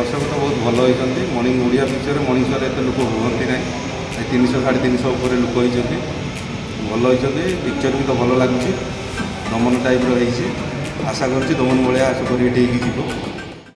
दर्शक तो बहुत भल होती morning Odia picture morning show एत लोक हुए ना 300 350 उपर लोक होती भल होती पिक्चर भी तो भल लगुच दमन टाइप रही आशा करुँच दमन भाया सुपर हिट हो।